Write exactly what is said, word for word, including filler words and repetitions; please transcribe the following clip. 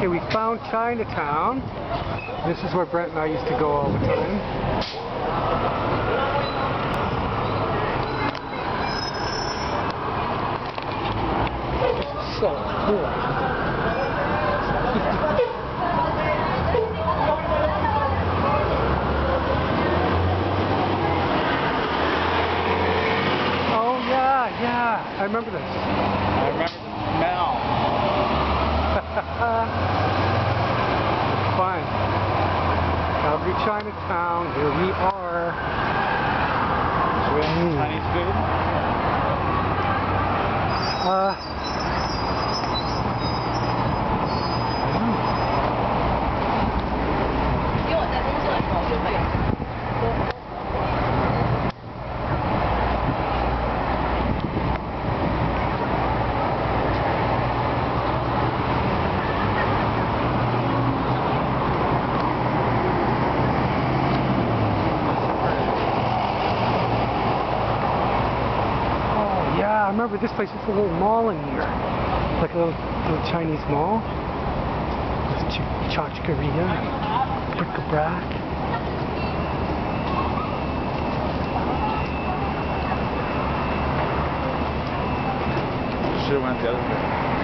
Okay, we found Chinatown. This is where Brent and I used to go all the time. This is so cool. Oh yeah, yeah, I remember this. I remember the smell. Fun. Calgary, Chinatown, here we are. Should we have some Chinese food? Uh, I remember this place. It's a little mall in here, like a little, little Chinese mall. There's ch Chachkaria, bric-a-brac. Should have went the other way.